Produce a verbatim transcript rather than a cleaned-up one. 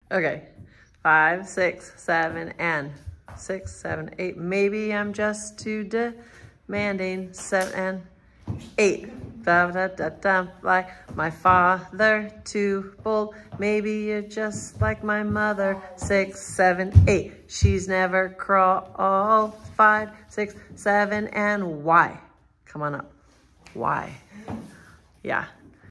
Okay, five, six, seven, and six, seven, eight. Maybe I'm just too demanding. Seven and eight. Da, da, da, da, like my father, too bold. Maybe you're just like my mother. Six, seven, eight. She's never crawled. Five, six, seven, and why? Come on up. Why? Yeah.